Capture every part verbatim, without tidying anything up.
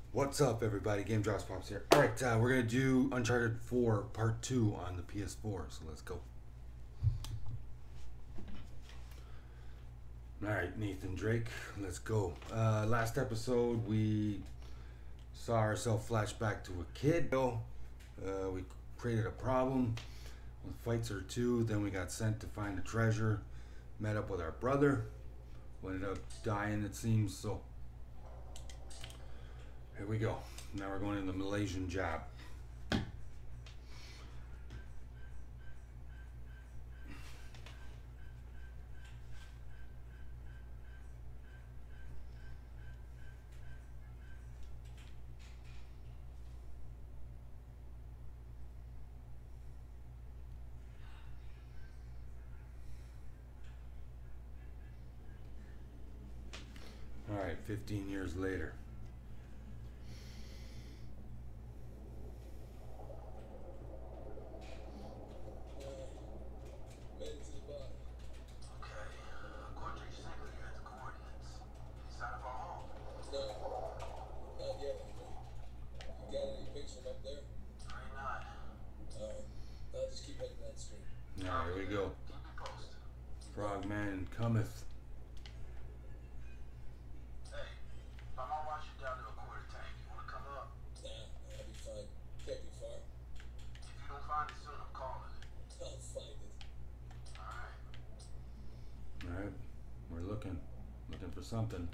What's up, everybody? gamedropspops here. All right, uh, we're gonna do Uncharted four Part two on the P S four. So let's go. All right, Nathan Drake, let's go. Uh, last episode, we saw ourselves flash back to a kid. Uh, we created a problem with fights or two. Then we got sent to find the treasure. Met up with our brother, who ended up dying, it seems. So here we go. Now we're going in the Malaysian Job. All right, fifteen years later. Now here we go. Frogman cometh. Hey, if I'm gonna watch you down to a quarter tank, you wanna come up? Nah, I'll be fine. Can't be far. If you don't find it soon, I'm calling it. I'll find it. Alright. Alright, we're looking. Looking for something.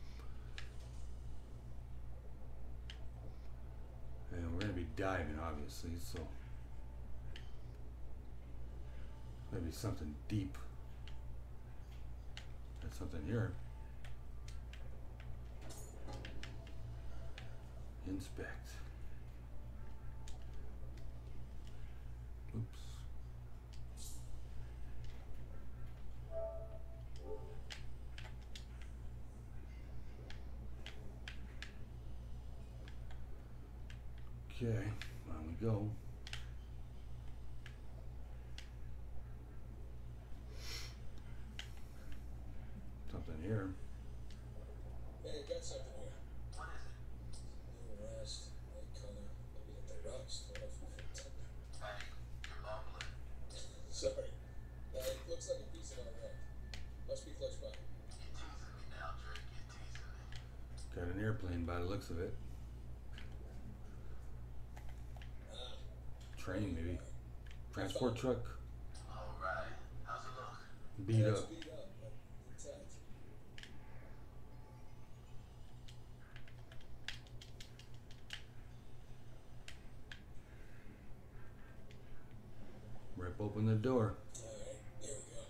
And we're gonna be diving, obviously, so maybe something deep. There's something here. Inspect. Oops. Okay, on we go. Something here. Hey, I got something here. What is it? New rust, light color. Maybe hit the rocks. Throw it off your foot. Hey, you're mumbling. Sorry. Uh, it looks like a piece of our rock. Must be close by. You're teasing me now, Drake. You're teasing me. Got an airplane by the looks of it. Ah. Train, maybe. Transport truck. Alright. How's it look? Beat Yeah, it's up. beat up, but intact. Rip open the door. Alright, here we go.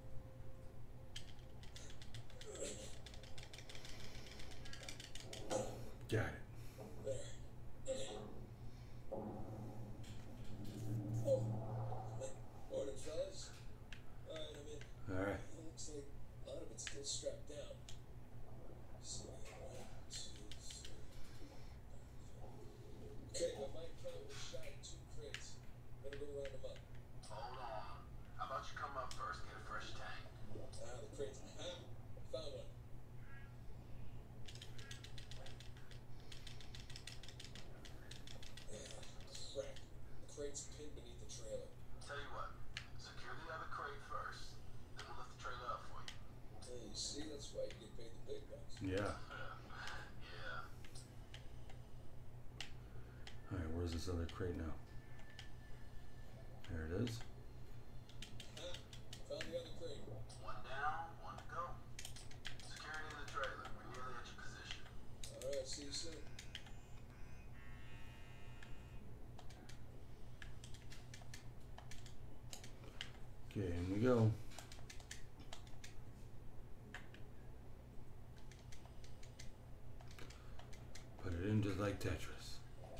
Got it. There. Oh, morning, fellas. Alright, I'm in. Alright. It looks like a lot of it's still strapped down. So, one, two, three. Okay, by my count, we shot two crates. Better go round them up. Hold on. How about you come up first, get a fresh tank? Ah, the crates. Ah, found one. Ah, crap. The crate's pinned beneath the trailer. Tell you what, secure the other crate first, then we'll lift the trailer up for you. Hey, you see, that's why you get paid the big bucks. Yeah. Yeah. Alright, where's this other crate now? There it is. Ah, found the other crate. One down, one to go. Security in the trailer. We're nearly at your position. Alright, see you soon. Okay, in we go. Put it in just like Tetris.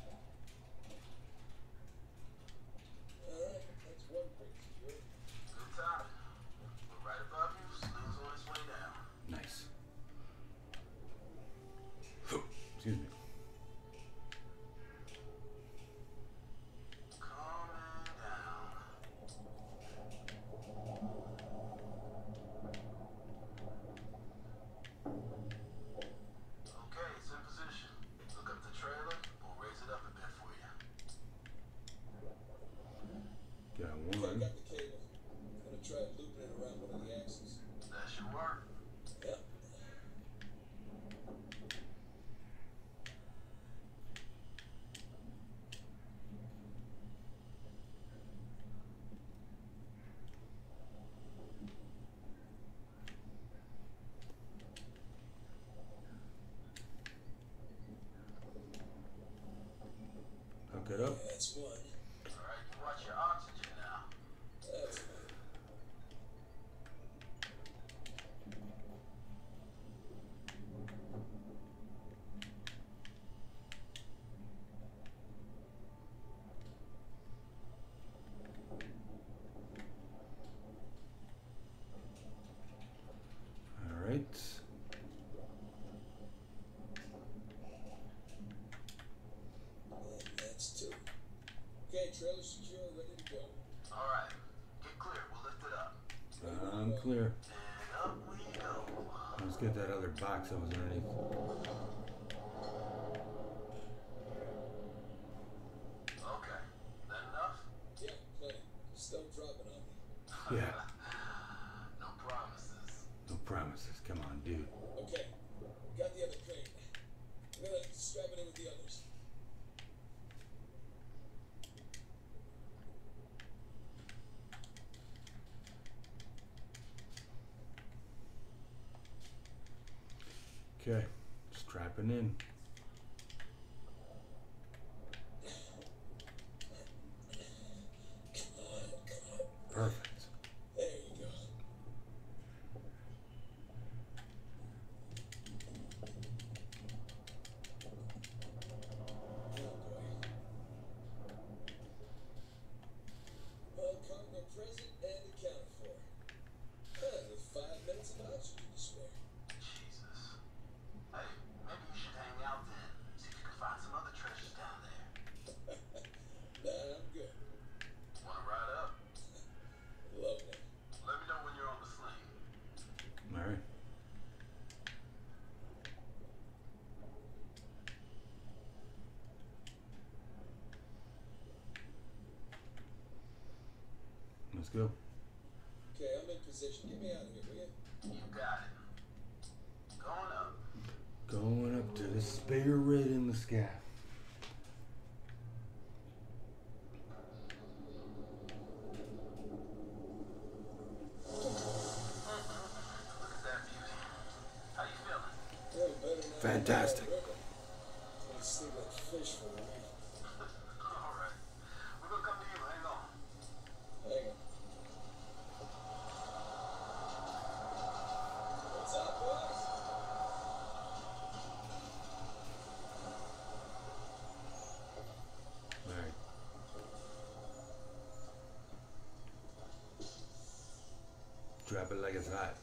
Alright, that's one crate secured. Good timing. We're right above you. Snow's on its way down. Nice. Excuse me. Calming down. Okay, it's in position. Look up the it up. Yeah, that's one. Alright, you watch your oxygen now. That's fine. All right. And that's two. Okay, trailer secure, ready to go. Alright, get clear, we'll lift it up. I'm clear. And up we go. Let's get that other box that was underneath. Okay, that enough? Yeah, plenty. Just don't drop it on me. Yeah. No promises. No promises. Come on, dude. Okay, got the other crate. I'm gonna strap it in with the others. Okay. Strapping in. Come on, come on. Perfect. There you go. Oh boy. All cargo present and accounted for. Huh, with five minutes of oxygen to spare. Jesus. Hey, maybe you should hang out then. See if you can find some other treasures down there. Nah, I'm good. Wanna ride up? Love it. Let me know when you're on the sling. All right. Let's go. Okay, I'm in position. Get me out of here, will you? You got it. Going up. Going up to the spare red in the sky. Look at that beauty. How you feeling? Yeah, better now. Fantastic. I sleep like fish for a week. Alright. We're gonna come to you. Hang on. Hang on. What's up, boys? All right. Drop it like it's hot.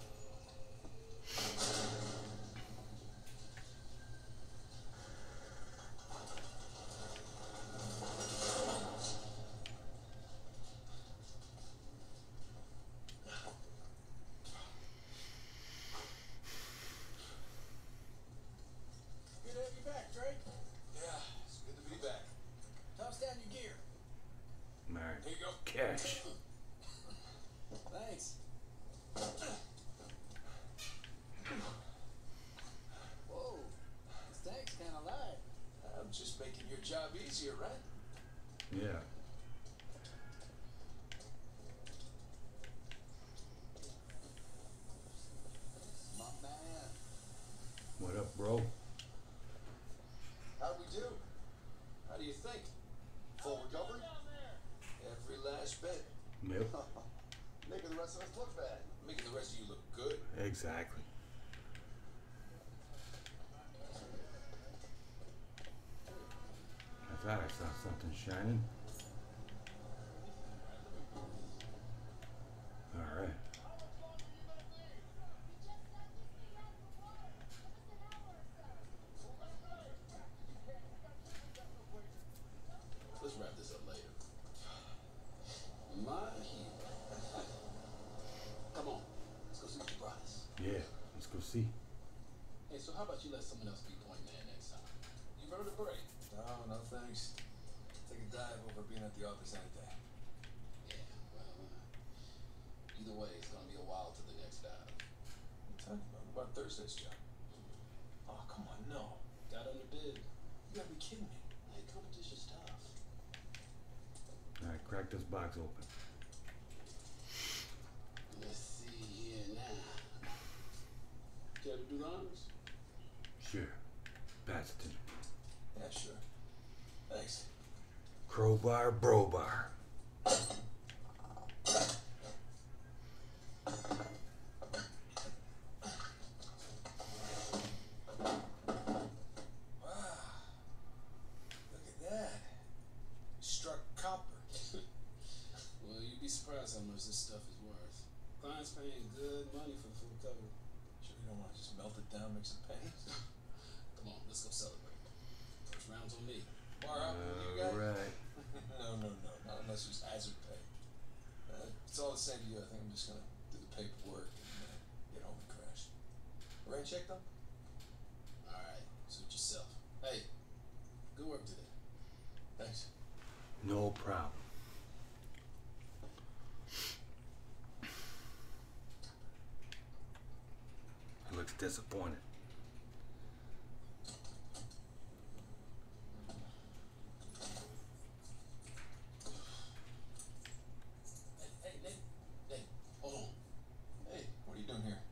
Good to have you back, Drake. Yeah, it's good to be back. Toss down your gear. All right. Here you go. Cash. Thanks. Whoa, this tank's kind of light. I'm just making your job easier, right? Yeah. My man. What up, bro? How'd we do? How do you think? Full recovery? Every last bit. Yep. Making the rest of us look bad. Making the rest of you look good. Exactly. I thought I saw something shining. All right. Let's wrap this up later. My hero. Come on. Let's go see what you brought us. Yeah. Let's go see. Hey, so how about you let someone else be point man next time? You've earned a break. No, no thanks. Take a dive over being at the office any day. Yeah, well, uh, either way, it's gonna be a while to the next dive. What are you talking about? What about Thursday's job? Oh, come on, no. Got underbid. You gotta be kidding me. Hey, competition's tough. All right. Crack this box open. Let's see here now. Care to do the honors? Sure. Pass it to me. Yeah, sure. Thanks. Crowbar, browbar. Well, you'd be surprised how much this stuff is worth. Clients paying good money for full cover. Sure you don't want to just melt it down, mix some pennies? Come on, let's go celebrate. First round's on me. Bar up with you guys? Alright. No, no, no, not unless there's hazard pay. Uh, it's all the same to you. I think I'm just gonna do the paperwork and uh, get home and crash. Rain check though? Alright, suit yourself. Hey, good work today. Thanks. No problem. He looks disappointed. Hey, hey, Nate. Nate, hold on. Hey, what are you doing here?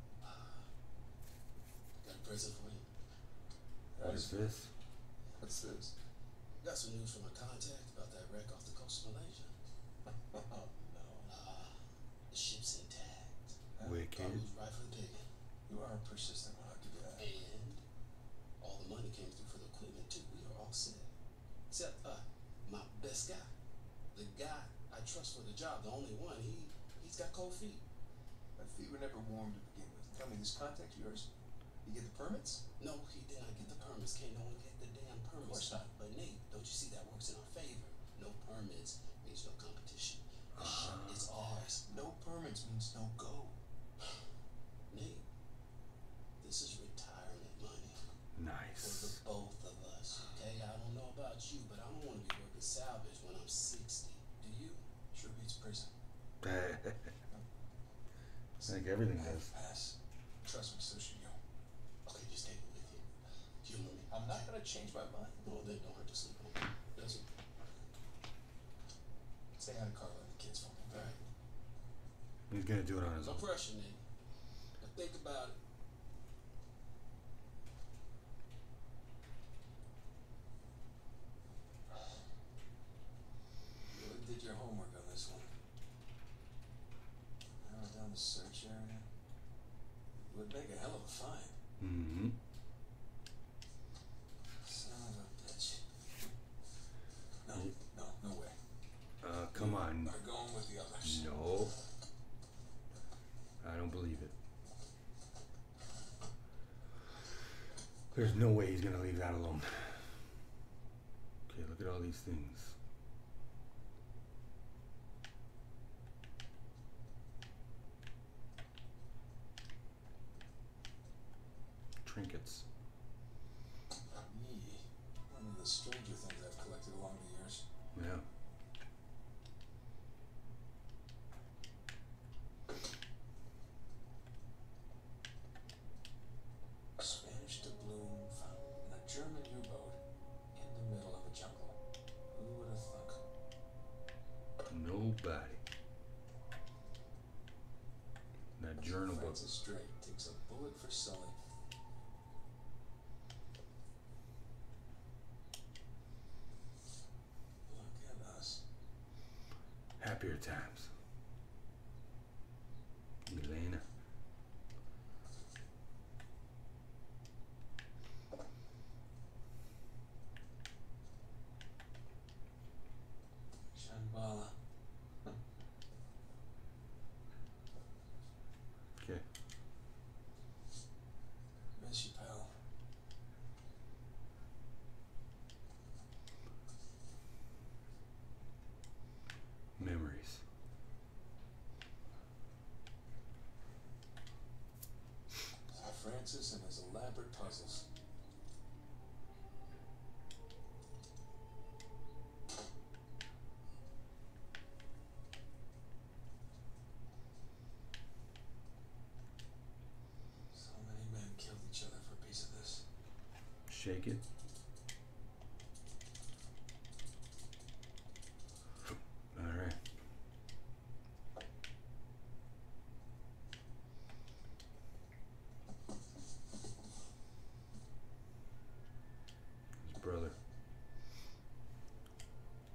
Got a present for you. What is this? What's this? Got some news from my contact about that wreck off the coast of Malaysia. Oh, no. Ah, the ship's intact. Thought Wicked. it was right for the picking. You are a persistent one, I'll give you that. And all the money came through for the equipment too. We are all set. Except uh, my best guy. The guy I trust for the job, the only one. He he's got cold feet. My feet were never warm to begin with. Tell me, this contact of yours, you get the permits? No, he did not get the permits. Can't no one get the damn permits. Of course not. But Nate, don't you see that works in our favor? No permits means no competition. The ship is ours. No permits means no go. Nate, this is retirement money for the Nice. both of us. Okay, I don't know about you, but I don't want to be working salvage when I'm sixty. Do you? Sure beats prison. I think everything does. Pass. Trust me, so should you. Okay, just take it with you. Humor me. I'm not gonna change my mind. No, then don't hurt to sleep on. Does it? Say hi to Carla and the kids for me. All right. He's gonna do it on his No own. pressure, Nate. But think about it. You really did your homework on this one. Narrow down the search area. Would make a hell of a find. Mm-hmm. Son of a bitch. No, no, no way. Uh, come on. Are going with the others. No. I don't believe it. There's no way he's gonna leave that alone. Okay, look at all these things. Trinkets. Yee. One of the stranger things I've collected along the years. Yeah. Spanish doubloon found in a German U-boat in the middle of a jungle. Who would have thunk? Nobody. That journal book. Francis Drake takes a bullet for Sully. Look at us. Happier times. Elena. Shambhala. Okay. Miss you, pal. Memories. Francis and his elaborate puzzles. So many men killed each other for a piece of this. Shake it. All right. His brother.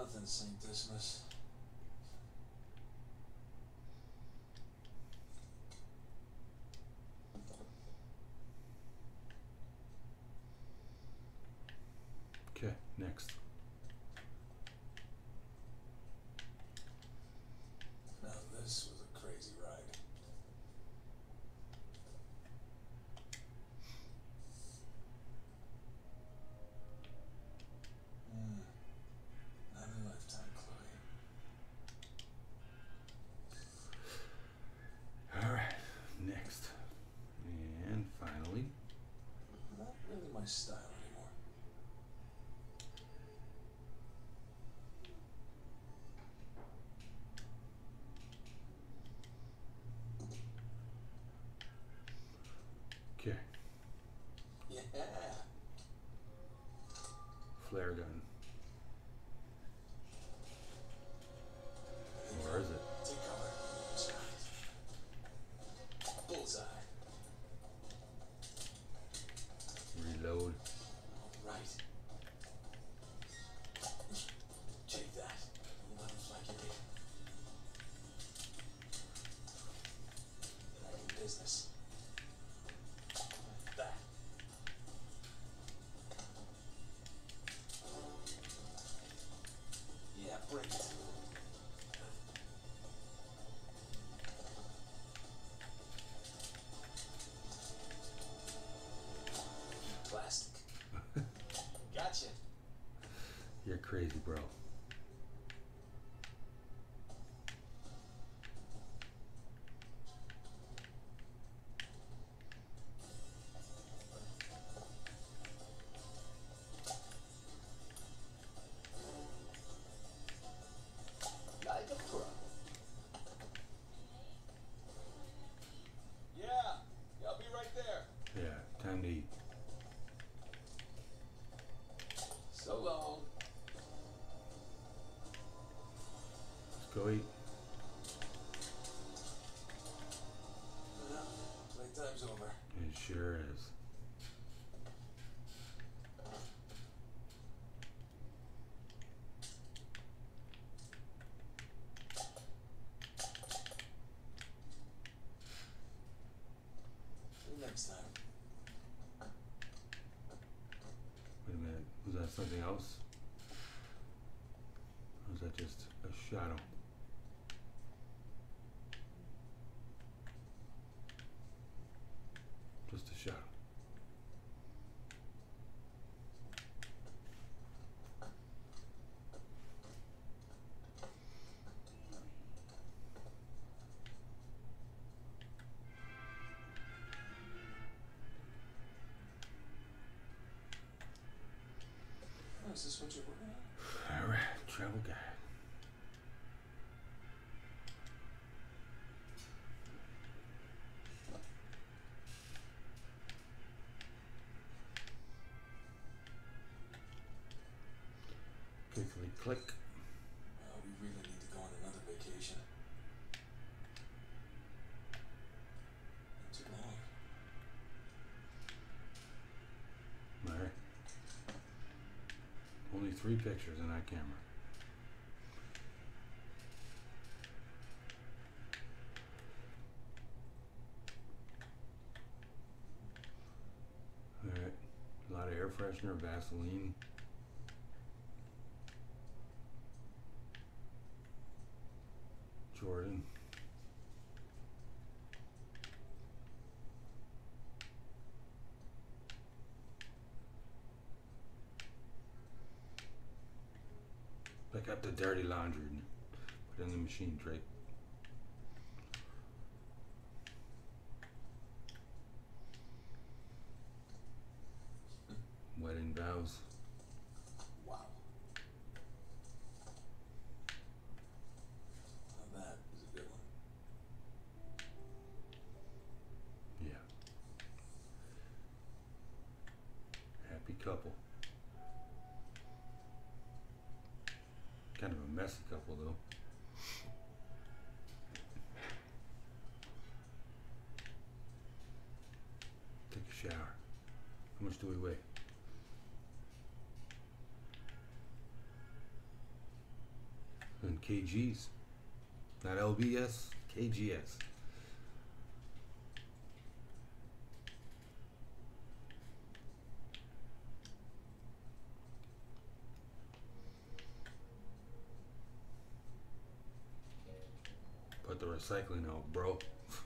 Nothing, Saint Dismas. Okay, next. Now this was a crazy ride. Hmm. Not a lifetime, Chloe. Alright, next. And finally. Not really my style anymore. Okay, Yeah. flare gun. Where is it? Take cover. Bullseye. Reload. All right. Take that. Let him flag your hit. Back in business. That. Yeah, break it. Plastic. Gotcha. You're crazy, bro. Like a pro. Yeah, yeah, I'll be right there. Yeah, time to eat. So long. Let's go eat. Yeah, playtime's over. It sure is. See you next time. Wait a minute, was that something else? Or was that just a shadow? Just a shadow. Oh, is this what you're working on? Alright, travel guide. Quickly click. Uh, we really need to go on another vacation. Not too long. Alright. Only three pictures in that camera. Alright. A lot of air freshener, Vaseline. Jordan. Pick up the dirty laundry and put it in the machine, Drake. Wedding vows. Wow. Now that was a good one. Yeah. Happy couple. Kind of a messy couple, though. Take a shower. How much do we weigh? K Gs. Not L B S, K G S. Put the recycling out, bro.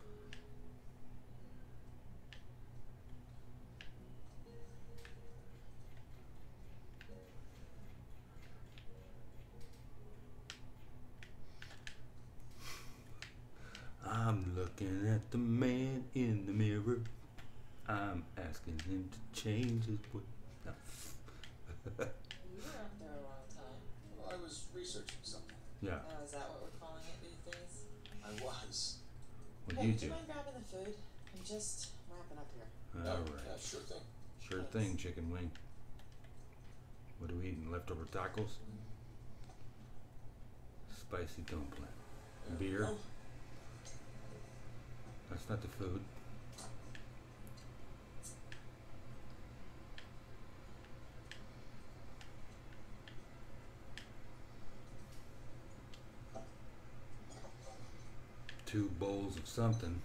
I'm looking at the man in the mirror. I'm asking him to change his way. No. You were up there a long time. Well, I was researching something. Yeah. Oh, is that what we're calling it these days? I was. What Hey, do you would do? you mind grabbing the food? I'm just wrapping up here. No, All yeah, right. sure thing. Sure thing, chicken wing. What are we eating? Leftover tacos? Spicy dumpling. Yeah. Beer? Oh, That's not the food. Two bowls of something.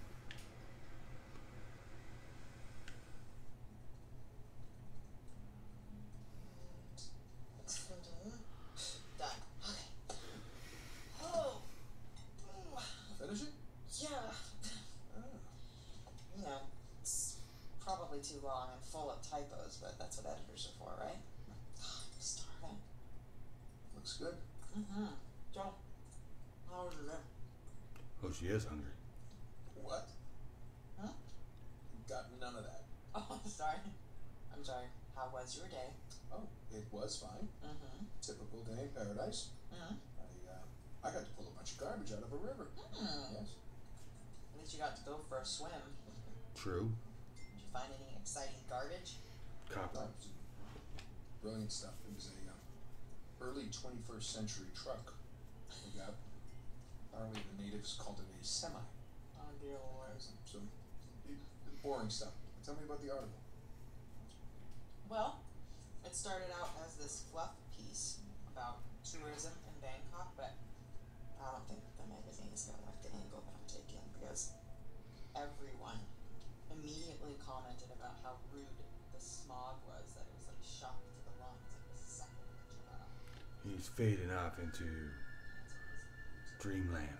Done. Okay. Oh. finish it? Yeah. Ah. You know, it's probably too long and full of typos, but that's what editors are for, right? I'm starving. Looks good. Mm-hmm. Joe, how was your day? Oh, she is hungry. What? Huh? Got none of that. Oh, I'm sorry. I'm sorry. How was your day? Oh, it was fine. Mm-hmm. Typical day in paradise. Mm-hmm. I uh, I got to pull a bunch of garbage out of a river. Mm. Yes. At least you got to go for a swim. True. Did you find any exciting garbage? Copper. No, it was brilliant stuff. It was a um, early twenty-first century truck. We got. Apparently the natives called it a semi. Oh, dear Lord. So, it, it- boring stuff. Tell me about the article. Well, it started out as this fluff piece about tourism in Bangkok, but I don't think the magazine is going to like the angle that I'm taking because everyone immediately commented about how rude the smog was, that it was like shock to the lungs like the second that you got up. He's fading off into dreamland.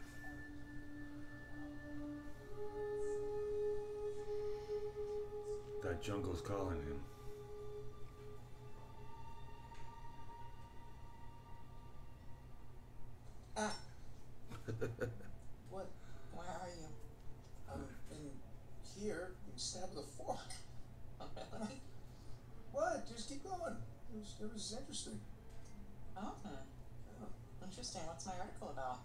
That jungle's calling him. Ah! What? Where are you? I'm in here, being stabbed with a fork. Oh, really? What? Just keep going. It was, it was interesting. Oh, Yeah. interesting. What's my article about?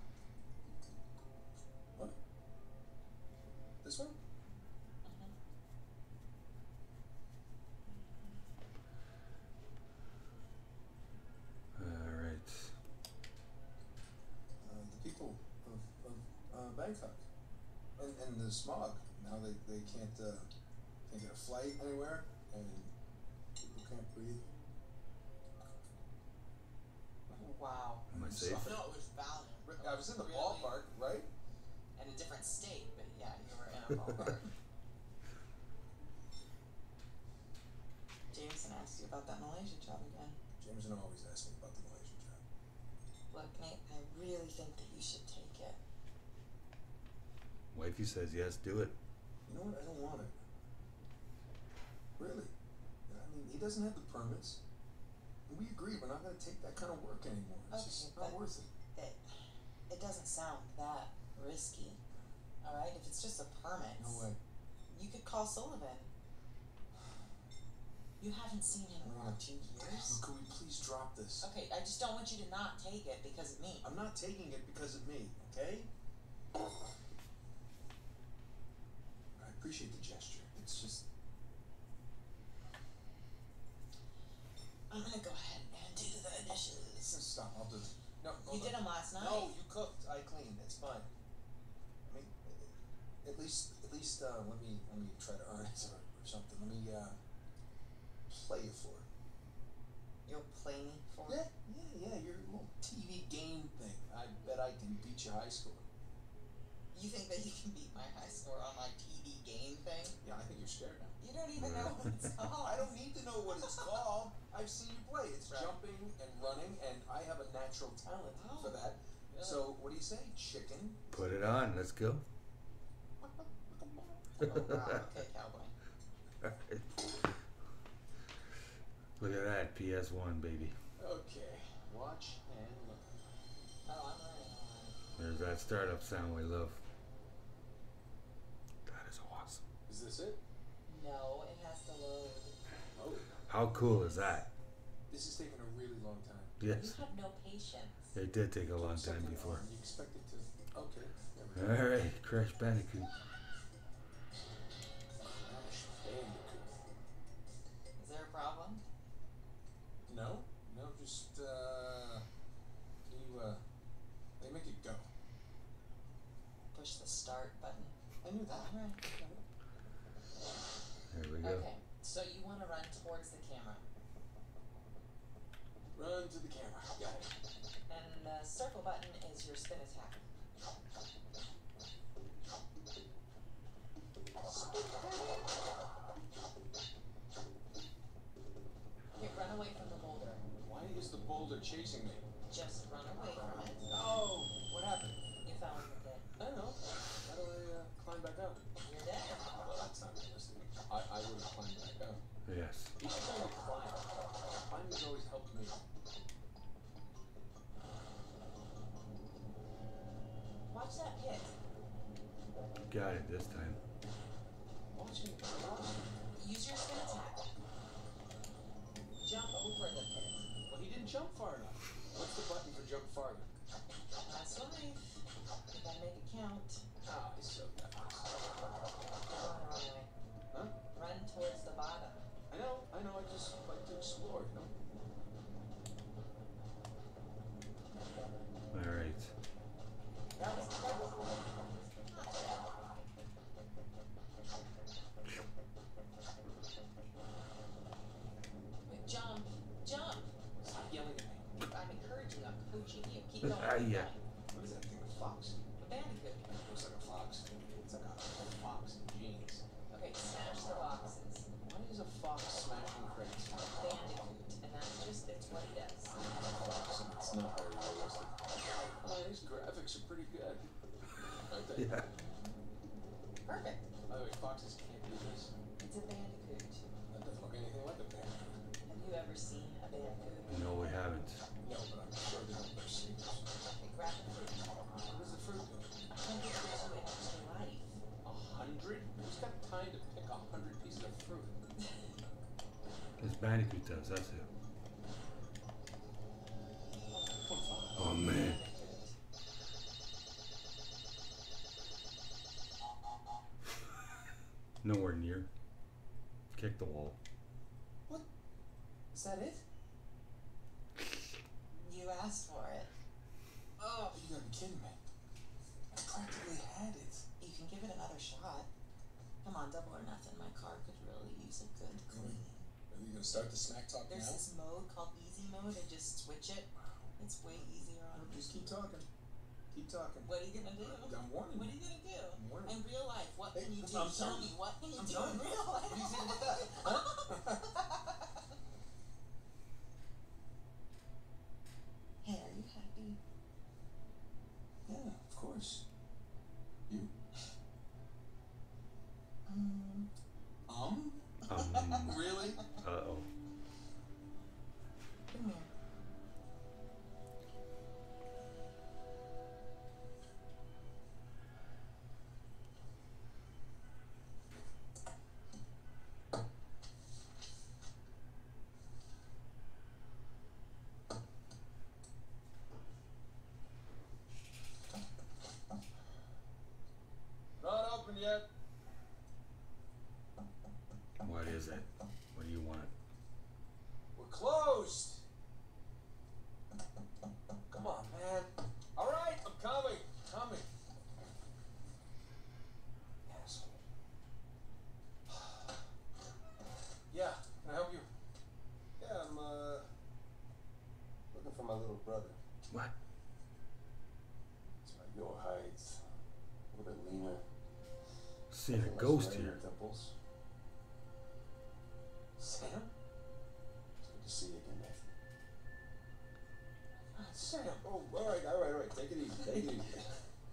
What? This one? Mm-hmm. All right. Uh, the people of, of uh, Bangkok. And, and the smog. Now they, they can't, uh, can't get a flight anywhere, and people can't breathe. Wow. Am I I'm safe? sorry. No, it was Valiant. I was in the Really? ballpark, right? In a different state, but yeah, you were in a ballpark. Jameson asked you about that Malaysia job again. Jameson always asks me about the Malaysian job. Look, Nate, I really think that you should take it. Wifey says yes, do it. You know what? I don't want it. Really. I mean, he doesn't have the permits. And we agreed we're not going to take that kind of work anymore. It's Okay, just not but- worth it. It, it doesn't sound that risky. All right, if it's just a permit, No way. you could call Sullivan. You haven't seen him in what, two years? Could we please drop this? Okay, I just don't want you to not take it because of me. I'm not taking it because of me, okay? I appreciate the gesture. It's just. I'm gonna go ahead and do the dishes. Stop. I'll do it. No, You hold did on. them last night. No, you cooked. I cleaned. It's fine. I mean, at least, at least, uh, let me, let me try to earn it or, or something. Let me, uh, play you for it. You'll play me for Yeah, it? yeah, yeah. Your little T V game thing. I bet I your high score? You think that you can beat my high score on my T V game thing? Yeah, I think you're scared now. You don't even know what it's called. I don't need to know what it's called. I've seen you play. It's Right. jumping and running, and I have a natural talent Oh, for that. really? So, what do you say? Chicken? Put it on. Let's go. Oh, wow. Okay, cowboy. Look at that. P S one, baby. Okay. Watch and learn. Oh, I'm learning. I'm There's that startup sound we love. That is awesome. Is this it? learning. No, it has to load. Oh. How cool is that? This is taking a really long time. Yes. You have no patience. It did take a long time Second before. one, You expect it to... Okay. There we go. Alright, Crash Bandicoot. Crash Bandicoot. Is there a problem? No? No, just, uh... Can you, uh... They make it go. Push the start button. I knew that. Alright. There we go. Okay, so you want to run towards the camera. Run to the camera. Got it. And the circle button is your spin attack. Okay, run away from the boulder. Why is the boulder chasing me? Just run away from it. Oh! What happened? You fell in the pit. I don't know. How do I, uh, climb back out? You're dead. Well, that's not realistic. I, I would have climbed back out. Yes. You should try to climb. Climbing's always helped me. Watch that pit. Got it this time. Watch me. Watch me. Use your spin attack. Jump over the pit. Well, he didn't jump far enough. What's the button for jump farther? That's life. You gotta make it count. Ah, I so that. Come on, run away. Huh? Run towards the bottom. I know, I know, I just like to explore, you know? Alright. That was that was not bad. Wait, jump, jump. Stop yelling at me. I'm encouraging, I'm coaching you. Keep going. Ah, keep yeah. going. What is that thing, a fox? A bandicoot. Looks like a fox. It's like a, a fox in jeans. Okay, smash the boxes. Why is a fox smashing crates? Bandicoot, and that's just it's what he does. Fox, and it's not very realistic. Oh, these graphics are pretty good. Aren't they? Yeah. Perfect. By the way, foxes can't do this. It's a bandicoot. That doesn't look anything like a bandicoot. Have you ever seen a bandicoot? No, we haven't. No, but I'm sure they don't wear sneakers. Okay, grab the fruit. What does the fruit do? A hundred gives you an extra life. A hundred? Who's got time to pick a hundred pieces of fruit? This Bandicoot does, that's it. twenty-five. Oh man. Nowhere near. Kick the wall. What? Is that it? You asked for it. Oh, You gotta be kidding me. I practically had it. you can give it another shot. Come on, double or nothing. My car could really use a good clean. Are you gonna start the smack talk There's now? this mode called easy mode and just switch it. It's way easier on Just easy. keep talking. Keep talking. What are you gonna do? I'm warning What are you. you gonna do? I'm warning In you. real life, what Hey, can you do? I'm Tell sorry. me, what can you I'm do sorry. in real life? What do you say about that? Huh? Hey, are you happy? Yeah, of course. You? Um, Um? Um, Really? uh-oh. come here. Not open yet. What is it? What do you want? We're closed. Come on, man. All right, I'm coming. Coming. Asshole. Yeah, can I help you? Yeah, I'm uh looking for my little brother. What? That's right. your height, a little bit leaner. Seeing a Less ghost red in here. your Temples. Sam? It's good to see you again, Nathan. God, Sam. Oh, all right, all right, all right. Take it easy. Take it easy.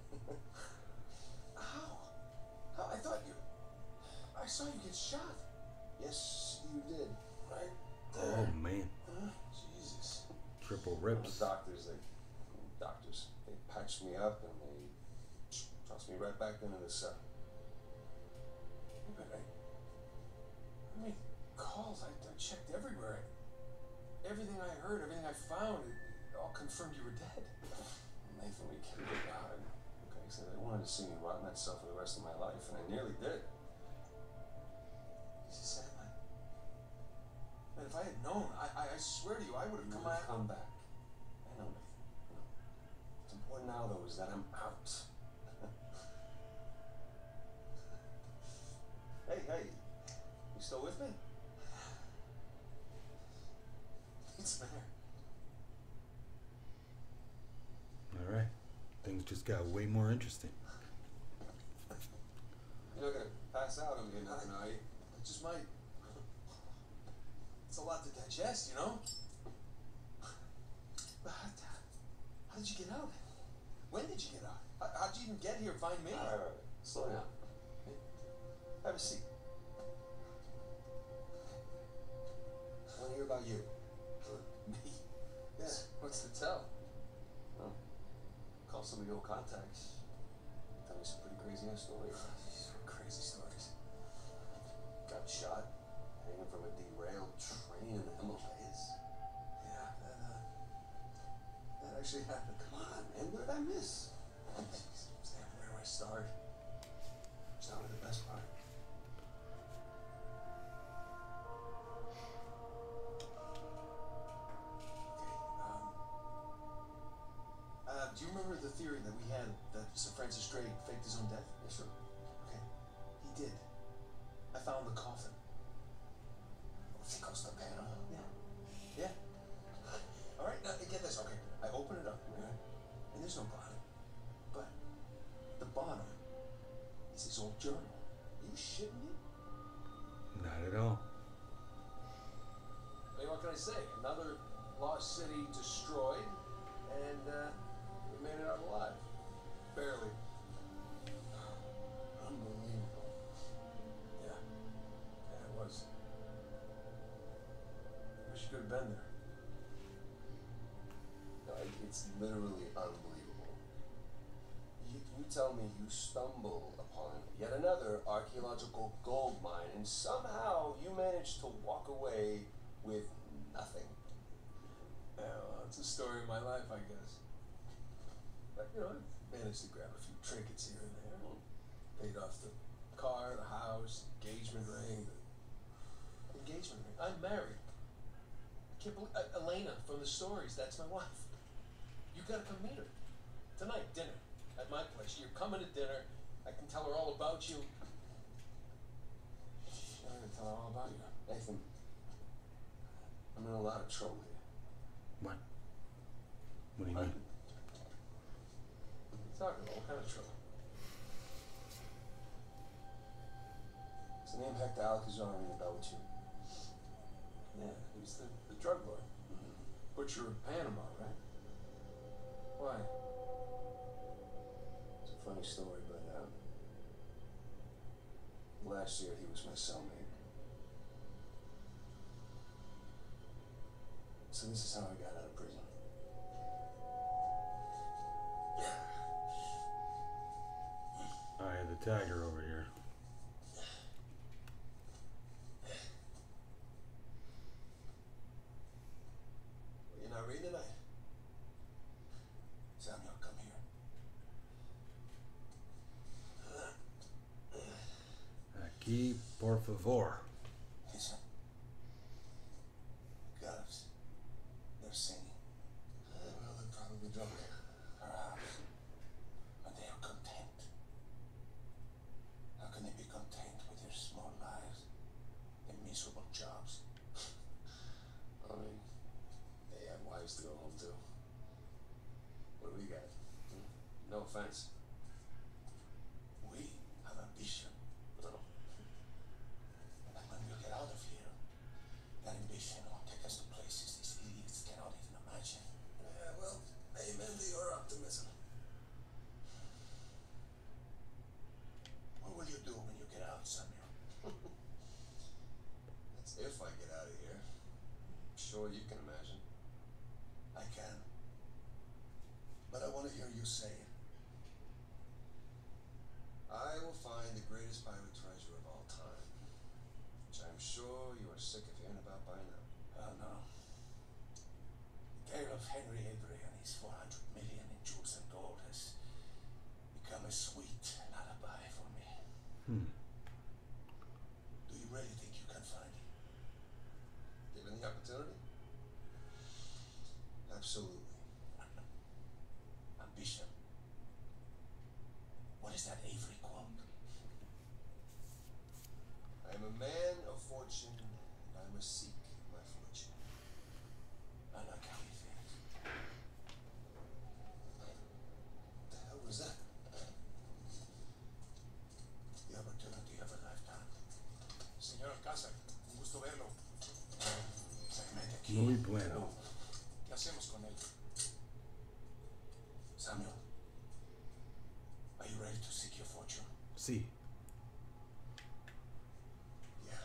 How? How? I thought you. I saw you get shot. Yes, you did. Right Oh there. man. Huh? Jesus. Triple Well, rips. the doctors, they, doctors, they patched me up and they tossed me right back into the cell. But I. I mean, calls. I, I checked everywhere. Everything I heard, everything I found, it, it all confirmed you were dead. Nathan, we can't get hard. Okay, so they wanted to see me rot in that cell for the rest of my life, and I nearly did. This is sad, man. Man, if I had known, I, I, I swear to you, I would have You come will out. come back. I know, Nathan. I know. What's important now, though, is that I'm out. Hey, hey. You still with me? It's there. All right. Things just got way more interesting. You're not gonna pass out on me or nothing, are you? I just might. It's a lot to digest, you know? But how, how did you get out? When did you get out? How, how'd you even get here and find me? All right, all right. Slow down. Hey, have a seat. I want to hear about you. Me? Yeah. What's to tell? Well, call some of your old contacts. Tell me some pretty crazy ass stories. These are crazy stories. Got shot, hanging from a derailed train in the Himalayas. Yeah, that, uh, that actually happened. Come on, man. What did I miss? Jeez, Sam, where do I start? Start with the best part. Uh, do you remember the theory that we had that Sir Francis Drake faked his own death? Yes, sir. Okay, he did. I found the coffin. If he goes to Panama. Yeah. Yeah. All right, now get this. Okay, I open it up, right? And there's no body, but the bottom is his old journal. You shitting me? Not at all. I mean, what can I say? Another lost city destroyed, and uh, we made it out alive. Barely. Unbelievable. Yeah. Yeah, it was. I wish you could have been there. No, it- it's literally unbelievable. You, you tell me you stumble upon yet another archaeological gold mine, and somehow you manage to walk away with nothing. Yeah, well, it's a story of my life, I guess. But, you know, I managed to grab a few trinkets here and there. Paid off the car, the house, engagement ring. The engagement ring. I'm married. I can't believe uh, Elena from the stories. That's my wife. You gotta come meet her tonight. Dinner at my place. You're coming to dinner. I can tell her all about you. I'm gonna tell her all about you. Nathan, I'm in a lot of trouble here. What? What do you mean? What are you talking about? What kind of trouble? Does the name Hector Alcazar ring a bell with you? Yeah, he's the, the drug lord. Butcher of Panama, right? Why? It's a funny story, but um, last year he was my cellmate. So this is how I got out of prison. I had the tiger over here. You're not reading tonight? Samuel, come here. Aquí, por favor. Listen. Girls, they're singing. Well, they're probably drunk. Perhaps. But they are content. How can they be content with their small lives and miserable jobs? I mean, they have wives to go home to. What do we got? No offense. offense. We have ambition. And when we get out of here, that ambition will take us to places these idiots cannot even imagine. Yeah, well, amen to your optimism. What will you do when you get out, Samuel? That's if I get out of here. I'm sure you can imagine. I can. But I want to hear you say it. I will find the greatest pirate treasure of all time, which I'm sure you are sick of hearing about by now. Oh no. The tale of Henry Avery and his four hundred million in jewels and gold has become a sweet lullaby for me. Hmm. Do you really think you can find it? Given the opportunity? Absolutely. Ambition. What is that Avery quote? I am a man of fortune, and I must seek my fortune. I like how you think. What the hell was that? The opportunity of a lifetime. Señor Alcázar, un gusto verlo. Sáqueme de aquí. Muy bueno. ¿Qué hacemos con él? Samuel, are you ready to seek your fortune? See. Yeah.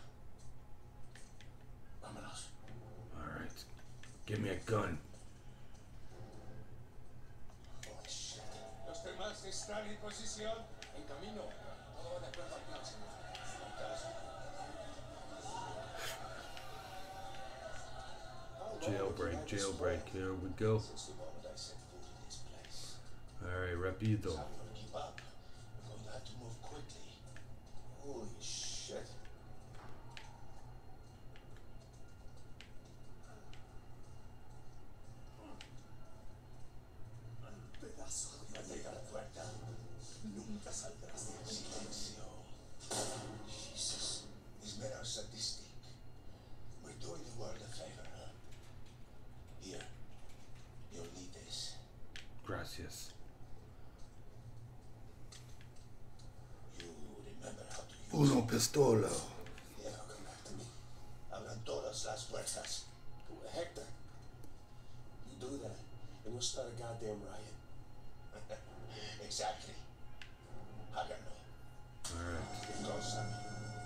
Vámonos. All right. Give me a gun. Holy shit. Los demás están en posición. En camino. Todo va de acuerdo al plan, señor. Jailbreak, jailbreak. Here we go. Since the moment I set foot in this place. All right, rapido. Samuel, keep up. We're going to have to move quickly. Holy shit. Pedazo de mantenga la puerta. Nunca saldrás de aquí. Silencio. Jesus. These men are sadistic. We're doing the world a favor, huh? Here. You'll need this. Gracias. You remember how to use Uno it. pistola. Yeah, come back to me. Abran todas las puertas. Hector, you do that, and we'll start a goddamn riot. Exactly. Háganlo. All right. Here goes, Sammy.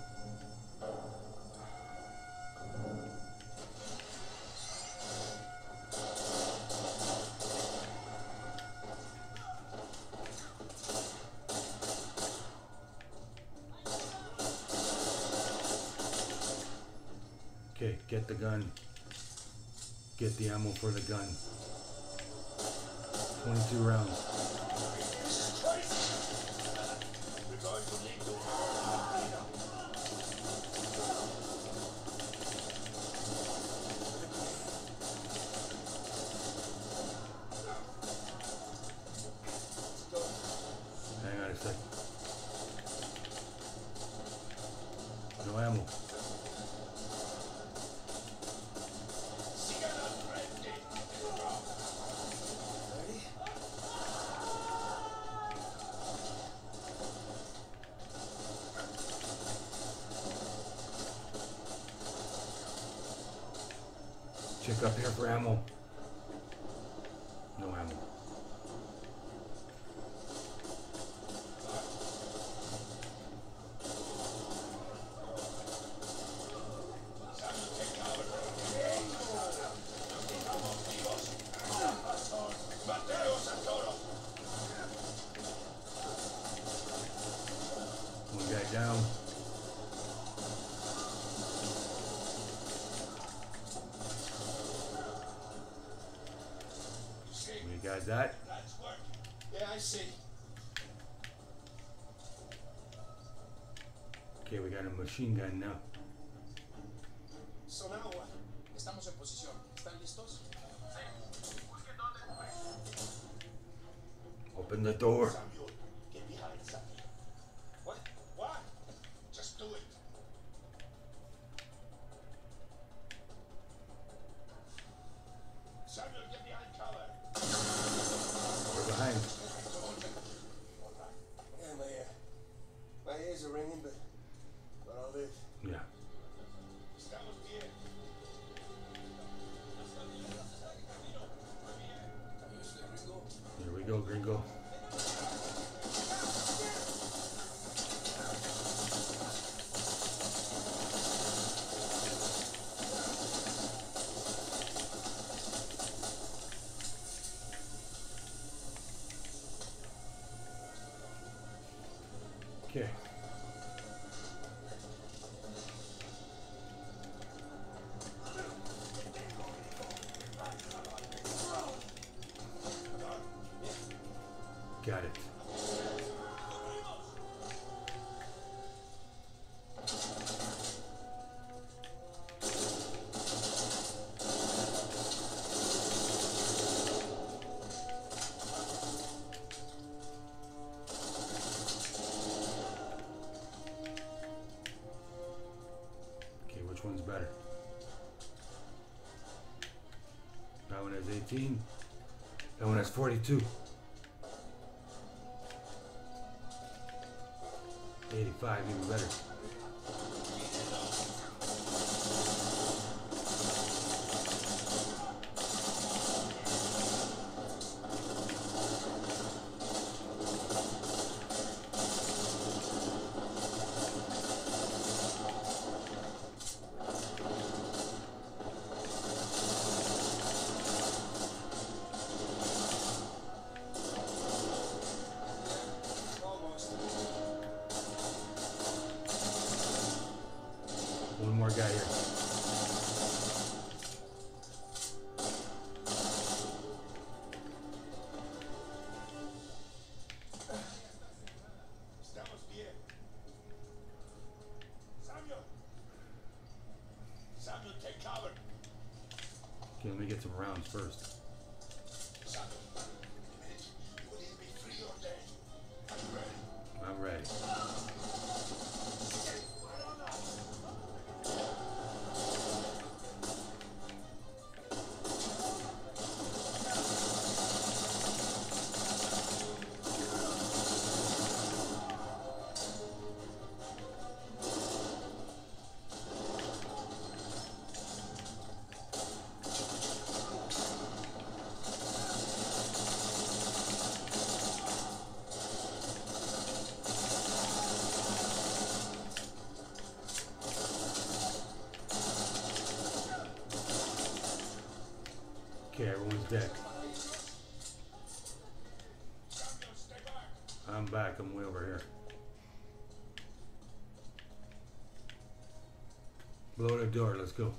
Okay, get the gun. Get the ammo for the gun. twenty-two rounds. This is crazy. We're going to need to. Hang on a sec. No ammo. Ready? Check up here for ammo. No ammo. One guy down. We got that. That's work. Yeah, I see. Okay, we got a machine gun now. So now what? Estamos en posición. ¿Están listos? Open the door. Samuel, get behind Samuel. What? What? Just do it. Samuel, get behind cover. We're behind. go, gringo. Okay. Got it. Okay, which one's better? That one has eighteen. That one has forty-two. eighty-five, even better. One more guy here. Estamos bien. Samuel. Samuel, take cover. Okay, let me get some rounds first. Samuel, a minute. You will either be free or dead. Are you ready? I'm ready. Okay, everyone's dead. Samuel, stay back. I'm back. I'm way over here. Blow the door. Let's go.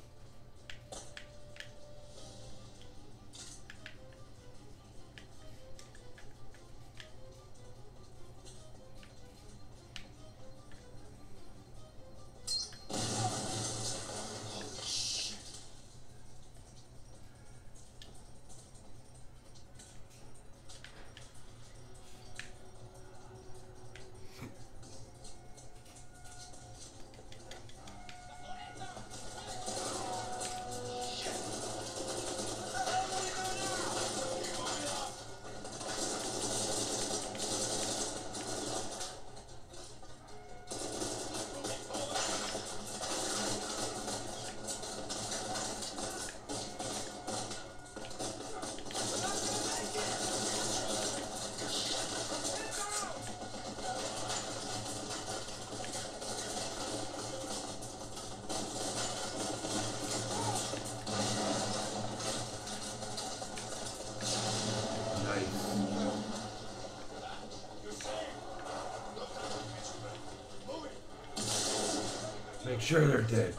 Make sure they're dead.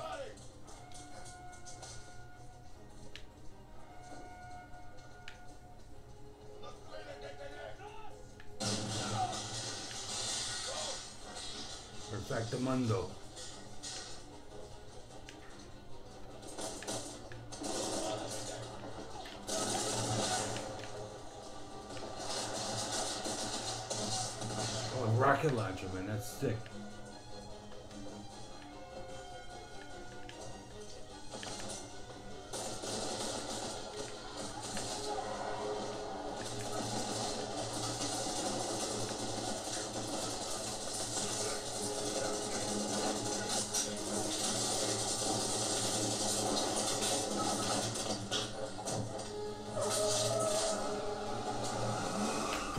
Perfectamundo. Oh, a rocket launcher, man, that's sick.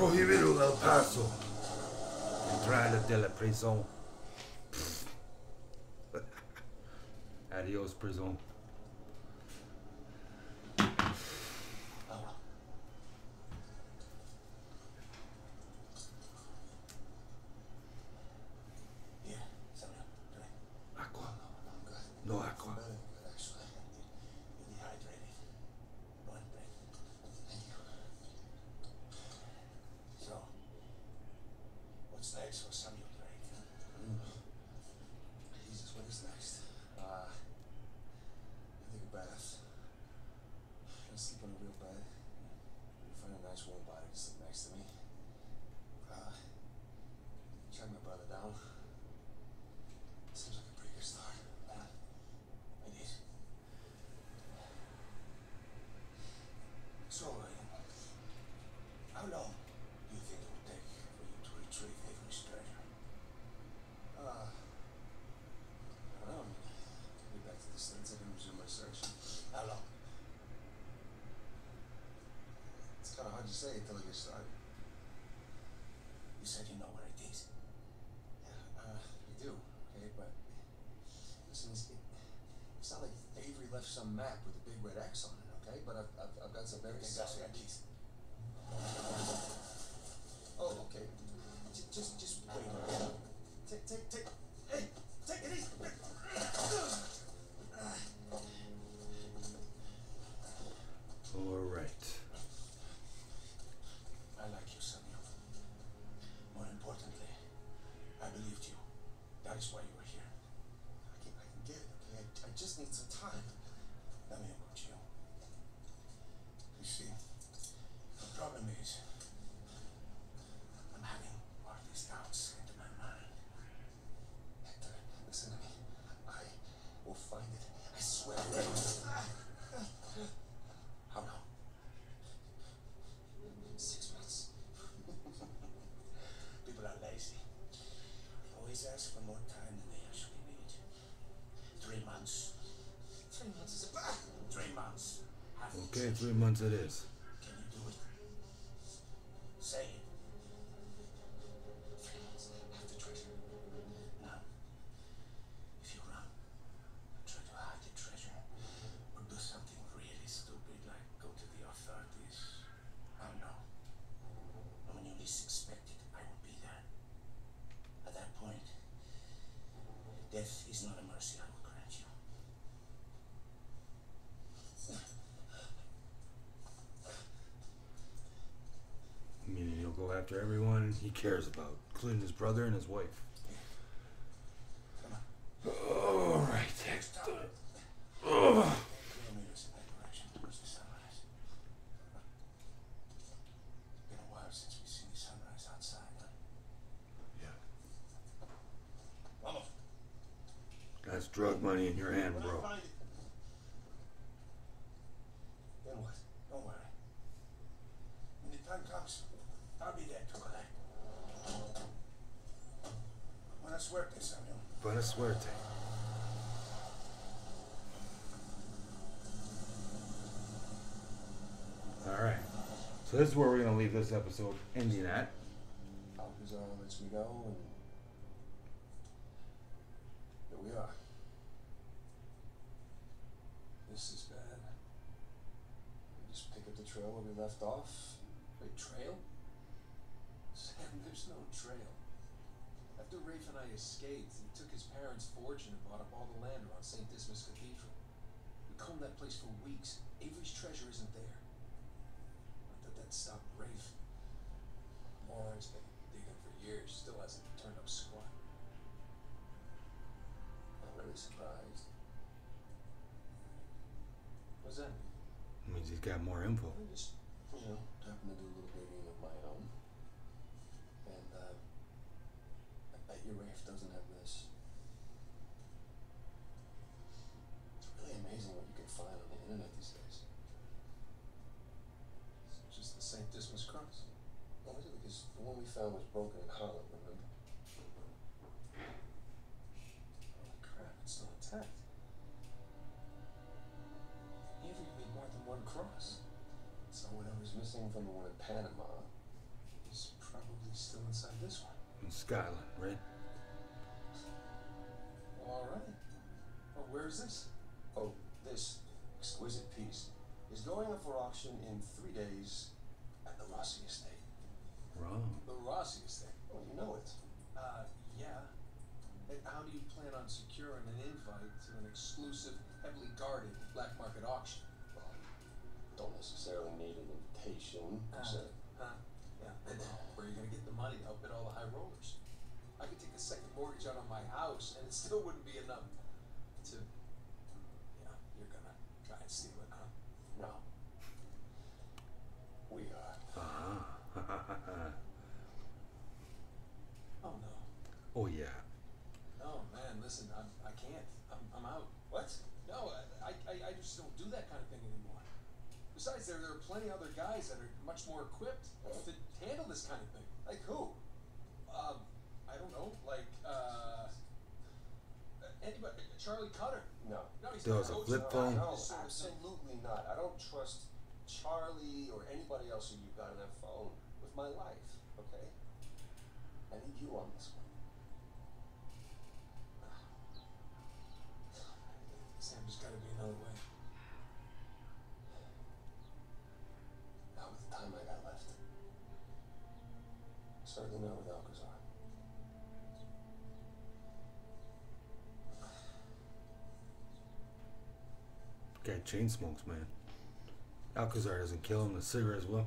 Prohibido el paso. Entrada de la prisión. Adios, prison. Here, Samuel, drink. Aqua. No, no, I'm good. No aqua. Very good, actually. You're dehydrated. Go and drink. Thank you. So, what's next for Samuel Drake? Jesus, what is next? Uh, I take a bath. I sleep on a real bed. You find a nice warm body to sleep next to me. Uh, track my brother down. Seems like a pretty good start. Uh, it is. So, uh, how long do you think it will take for you to retrieve Avery's treasure? Uh, I don't know. Get back to the States, I can resume my search. How long? It's kind of hard to say until I get started. You said you know where it is. Yeah, uh, I do, okay, but listen, it's, it, it's not like Avery left some map with a big red X on it, okay? But I've, I've, I've got some very That's solid where it is. Oh, okay. J- just, just wait. Take, take, take. Hey, take it easy. All right. I like you, Samuel. More importantly, I believed you. That is why you were here. I can, I can get it, okay? I, I just need some time. Let me approach you. You see, the problem is, I'm having all these doubts into my mind. Hector, listen to me. I will find it. I swear. How long? Six months. People are lazy. They always ask for more time than they actually need. Three months. Three months is a... Three months. Have you Okay, checked? three months it is. Can you do it? Say it. Three months. I have the treasure. No. If you run, try to hide the treasure, or do something really stupid like go to the authorities, I'll know. And when you least expect it, I will be there. At that point, death is not a mercy I will grant you. Meaning he'll go after everyone he cares about, including his brother and his wife. Come on. All right, Stop Hector. it. Ugh. Kilometers in that direction towards the sunrise. It's been a while since we've seen the sunrise outside, huh? Yeah. Vamos. That's drug money in your hand, When I bro. find it. Then what? Don't worry. When the time comes, I'll be there to collect. Buena suerte, Samuel. Buena suerte. All right. So this is where we're gonna leave this episode, ending at. Alcazar lets me go, and here we are. This is bad. We just pick up the trail where we left off. Wait, trail? Sam, there's no trail. After Rafe and I escaped, he took his parents' fortune and bought up all the land around Saint Dismas Cathedral. We combed that place for weeks. Avery's treasure isn't there. Not that that stopped Rafe. Warren's been digging for years, still hasn't turned up squat. I'm really surprised. What's that mean? Means he's got more info. I just, you know, happen to do a little digging of my own. And, uh, I bet your Rafe doesn't have this. It's really amazing what you can find on the internet these days. It's just the Saint Dismas cross. No, is it? Because the one we found was broken in Holland, remember? Holy crap, it's still intact. Avery made more than one cross. So whatever's missing from the one in Panama is Probably still inside this one. In Scotland, right? All right. Well, where is this? Oh, this exquisite piece is going up for auction in three days at the Rossi Estate. Wrong. The Rossi estate. Oh, you know it. Uh, yeah. And how do you plan on securing an invite to an exclusive, heavily guarded black market auction? Well, don't necessarily need an invitation, per se. Huh? Yeah. And where are you gonna get the money to outbid all the high rollers? I could take a second mortgage out on my house, and it still wouldn't be enough to. Yeah, you're gonna try and steal it, huh? No. We are. Ah. Oh no. Oh yeah. No, man. Listen, I I can't. I'm I'm out. What? No, I, I I just don't do that kind of thing anymore. Besides, there there are plenty of other guys that are much more equipped to handle this kind of thing. Like who? Um, I don't know, like uh, anybody. Charlie Cutter. No. No, he's There not was a coach. flip phone. No, absolutely not. I don't trust Charlie or anybody else who you've got on that phone with my life, okay? I need you on this one. Sam, there's got to be another way. Not with the time I got left. Certainly not with Alcazar. Guy chain smokes, man. Alcazar doesn't kill him. The cigarettes will.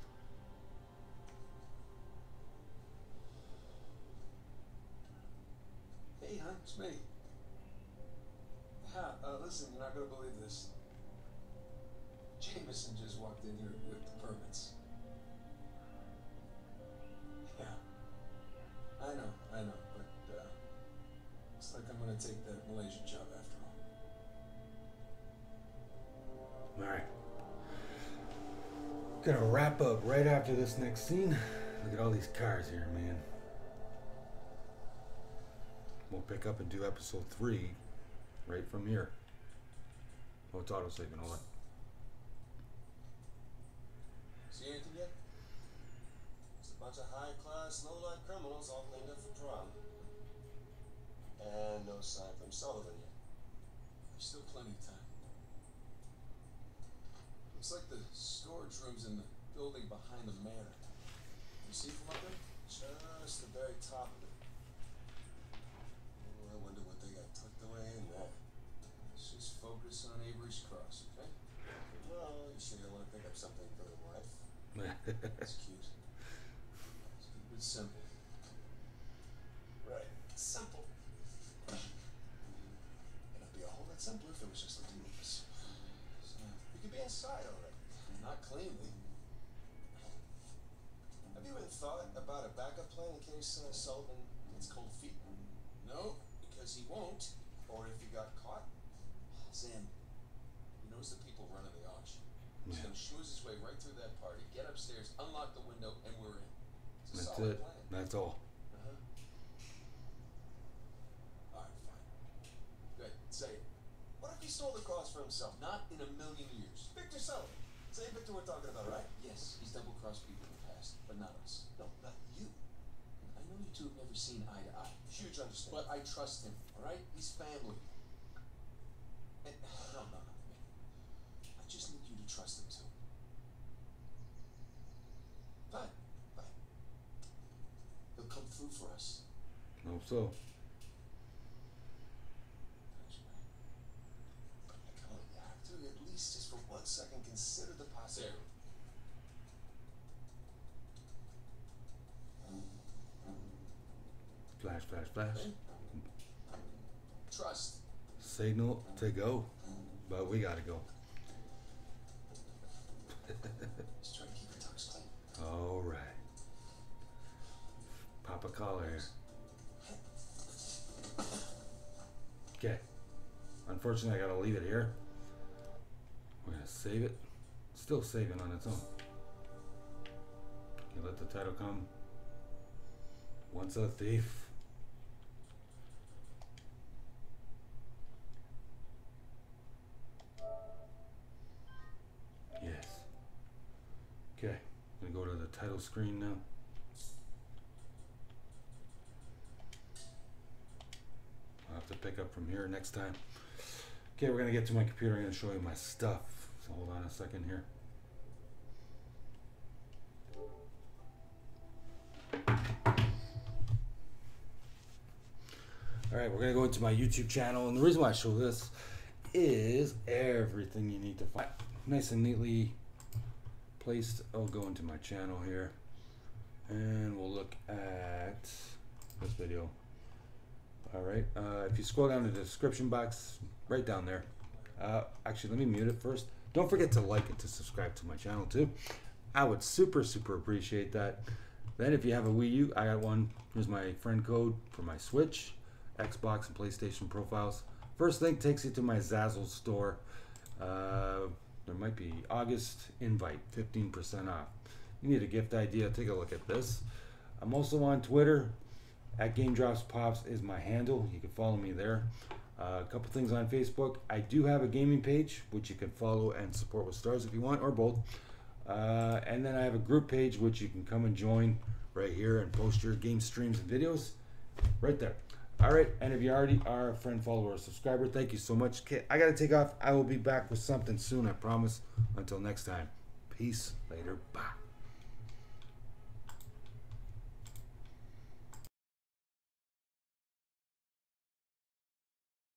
Hey, hon, it's me. Yeah, uh, listen, you're not gonna believe this. Jameson just walked in here with the permits. Yeah. I know, I know, but uh, looks like I'm gonna take that Malaysia job after all. All right. Gonna wrap up right after this next scene. Look at all these cars here, man. We'll pick up and do episode three right from here. Oh, it's auto saving. Hold on. See anything yet? It's a bunch of high-class, low-life criminals all cleaned up for prom. And no sign from Sullivan yet. There's still plenty of time. Looks like the storage room's in the building behind the manor. You see from up there? Just the very top of it. Oh, I wonder what they got tucked away in there. Let's just focus on Avery's Cross, okay? Well, you sure you don't want to pick up something for the wife? That's cute. Let's keep it simple. Right. Simple. It'd be a whole lot simpler if it was just the two of us. So, We could be inside already. not cleanly. Have you even thought about a backup plan in case uh, Sullivan gets cold feet? No, because he won't. Or if he got caught? Sam, he knows the people running the auction. He's Yeah. gonna schmooze his way right through that party, get upstairs, unlock the window, and we're in. It's a That's solid it. plan. That's all. Uh-huh. Alright, fine. Good, say it. What if he stole the cross for himself? Not in a million years. Victor Sullivan. Same Victor we're talking about, right? Yes, he's double-crossed people in the past, but not us. No, not you. I know you two have never seen eye to eye, Huge understanding. but I trust him, alright? He's family. And, no, no, no, man. I just need you to trust him too. Fine, fine. He'll come through for us. Hope so. Thanks, man. But come on, you have to at least just for one second consider the possibility. Flash, flash, flash. Okay? Trust. Signal to go. But we gotta go. Just try to keep your tongues clean. All right. Pop a collar here. Okay. Unfortunately, I gotta leave it here. We're gonna save it. Still saving on its own. Okay, let the title come. Once a thief. Yes. Okay. Gonna go to the title screen now. have to pick up from here next time. Okay, we're gonna get to my computer. I'm gonna show you my stuff. So hold on a second here. All right, we're gonna go into my YouTube channel, and the reason why I show this is everything you need to find nice and neatly placed. I'll go into my channel here, and we'll look at this video. All right, uh, if you scroll down to the description box, right down there. Uh, actually, let me mute it first. Don't forget to like and to subscribe to my channel too. I would super, super appreciate that. Then if you have a Wii U, I got one. Here's my friend code for my Switch, Xbox, and PlayStation profiles. First link takes you to my Zazzle store. Uh, there might be August invite, fifteen percent off. You need a gift idea, take a look at this. I'm also on Twitter. At gamedropspops is my handle. You can follow me there. Uh, a couple things on Facebook. I do have a gaming page, which you can follow and support with stars if you want, or both. Uh, and then I have a group page, which you can come and join right here and post your game streams and videos right there. All right, and if you already are a friend, follower, or subscriber, thank you so much. Okay, I got to take off. I will be back with something soon, I promise. Until next time, peace. Later. Bye.